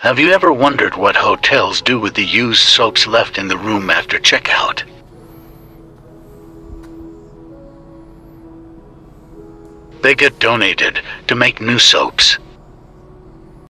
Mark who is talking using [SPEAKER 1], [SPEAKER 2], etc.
[SPEAKER 1] Have you ever wondered what hotels do with the used soaps left in the room after checkout? They get donated to make new soaps.